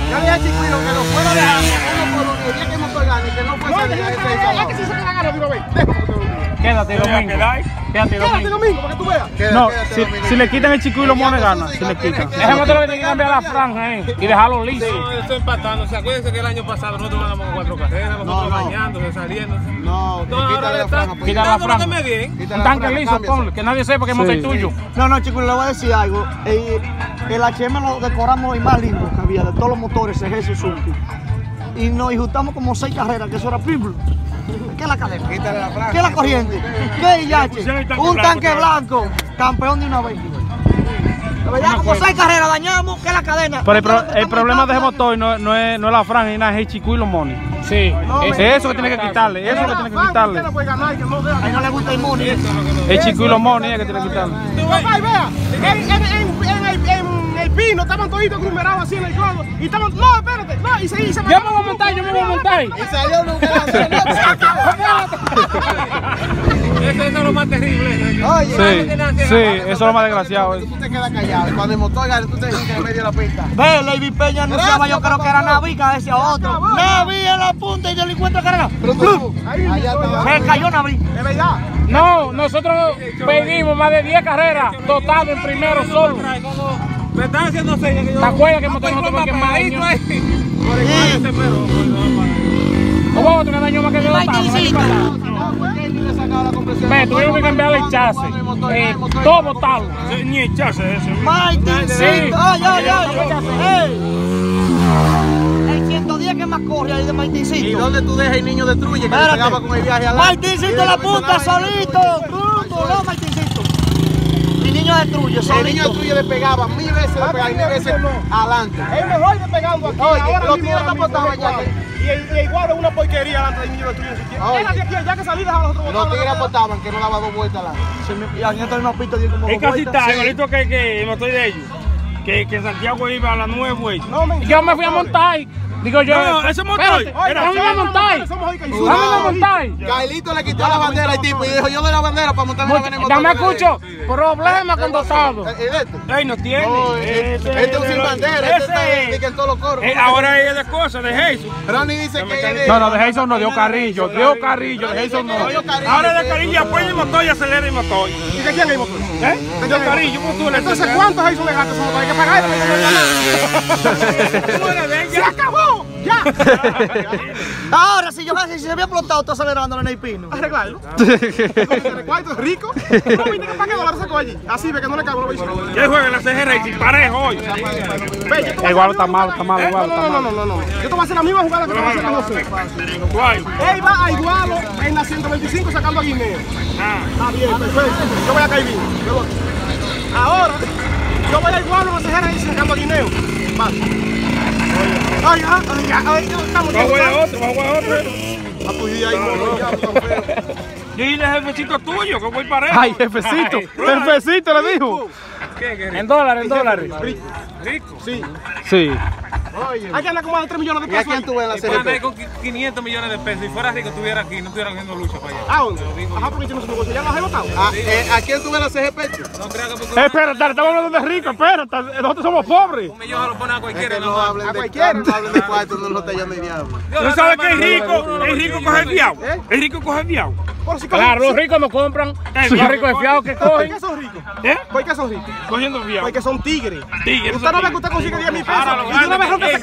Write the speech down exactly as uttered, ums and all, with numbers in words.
Yo le dije a Chiquilo que lo fuera dejar uno por uno. El día que motor gane, que no puede salir de seis a Es que si se la gana, digo, ve. Quédate domingo. Quédate Quédate domingo para que tú veas. No, si, si le quitan el chico y los mones gana, si le quitan. Déjame otro que tiene que cambiar la franja eh, y dejarlo liso. No, estoy empatando. ¿Se acuerdan que el año pasado nosotros ganamos cuatro carreras, nosotros bañándose, saliéndose? No, ahora le están quita la franja. Un tanque liso, ponle, que nadie sepa que es motor tuyo. No, no, chicos, le voy a decir algo. El, el H M lo decoramos el más lindo que había de todos los motores, ese Suzuki. Y nos ajustamos como seis carreras, que eso era triple. ¿Qué es la cadena? ¿Qué es la corriente? ¿Qué es I H? Un tanque blanco, campeón de una vez. La verdad, como seis carreras dañamos, ¿qué es la cadena? Pero el, pro, el problema de ese motor no, no, es, no es la franja ni nada, es el chico y los mones. Sí, no, es eso que tiene que quitarle, eso que tiene que quitarle. A él no le gusta el money. El chico y los mones es que tiene que quitarle. Papá, vea, en, en, en, en, en el pino estaban toditos aglomerados así en el clodo. Y estaban, no, espérate, no, y se y se Yo me voy a montar, yo me voy a montar. Y salió nunca Eso es lo más terrible. Oye, sí, sí, eso es lo más desgraciado. Tú te quedas callado. Cuando el motor gane, tú te dices en medio de la pista. Ve, Lady Peña anunciaba, yo creo que era Navica, decía otro. Navi en la punta y delincuente carga. Se cayó Navi. Es verdad. No, nosotros pedimos más de diez carreras, total en primero solo. Me están haciendo señas que yo... ¿Te acuerdas que el motor no tuvo que más daño? ¿Cómo vamos a tener daño más que yo? Ve, tuvieron que cambiarle el chasis. Eh, todo botarlo. Ni el chasis ese. Martincito. Ay, ay, ay. El ciento diez que más corre ahí de Martincito. ¿Y dónde tú dejas el niño destruye que le pegaba con el viaje al lado? Martincito la punta solito. Bruto, no, Martincito. El niño destruye solito. El niño destruye le pegaba mil veces, le pegaba mil veces adelante. Es mejor que pegando aquí. Oye, ahora los mismo, tíos ahora están botados mismo, allá. Y el, y igual es una porquería delante del niño destruye. Era de aquí, ya que salí, dejaba los otros. Los tigres apostaban que no daba dos vueltas adelante. Y a mí esta misma pista dio como dos Es casi vueltas. está, igualito que, que el motor de ellos. Que, que Santiago iba a las nueve vueltas. No, y yo me fui a montar. Digo yo, no, ese motor. Vamos a montar. Vamos a montar. Gailito le quitó la bandera al tipo y dijo, yo doy la bandera para montarme la bandera. Ya me escucho. Problema con dosado. Ey, no tiene. Este es un sin bandera. Este está en todos los coros. Ahora es de cosas, de Jason. Ronnie dice que... No, no, de Jason no, dio carrillo. Dio carrillo, de Jason no. Ahora de Carrillo apoya el motor y acelera el motor. ¿Y de quién es el motor? ¿Eh? De Carrillo, ¿cómo tú le Entonces, ¿cuántos hay son legatos? Hay que pagar. ¡Se acabó! ¡Ya! Ahora, si yo si se había explotado, está acelerando en el pino. Arreglarlo. ¿Cuánto es rico? No, viste que para qué dólares sacó allí. Así ve que no le cago, lo voy a decir. Ya juega la C G Racing parejo hoy. Igual está mal, está mal, igual No, está no, mal. no, no, no. Yo te voy a hacer la misma jugada que te voy a hacer con José. Él va a igualo en la ciento veinticinco sacando a Guineo. Está bien, perfecto. Yo voy a caer bien. Ahora, yo voy a igualo en la C G Racing sacando a Guineo. Vale. Ay, ay, ay, ay, estamos. Va a jugar otro, va a jugar otro. A tu día ahí, Yo y el jefecito tuyo, que voy parejo. Ay, jefecito, jefecito le dijo. En dólares, en dólares. Rico. Sí. Sí. Hay que andar como de tres millones de ¿Y a pesos. quién tú ves en la Y para andar C G P? con quinientos millones de pesos. Si fuera rico, estuviera aquí, no estuviera haciendo lucha para allá. ¿A dónde? Ajá, porque yo no se negocio. ¿Ya los he votado? ¿A, eh, ¿A quién tú ves en la C G P? No creo que Eh, porque espérate, estamos hablando de rico, espérate. Nosotros somos pobres. un millón se lo pone a Es cualquiera. que no no va. hablen a de cualquiera. no hablen de cuarto, no lo está llamando el diablo. ¿Tú sabes que es rico? El rico coge el fiado. El rico coge el fiado. Por si Claro, los ricos no compran. Los ricos de fiado que ¿Por cogen. qué son ricos? ¿Eh? ¿Por qué son ricos? Cogiendo fiado. Porque son tigres. Tigres, Usted no ve que usted consigue diez mil pesos. Ahora lo Y de una vez rompe grande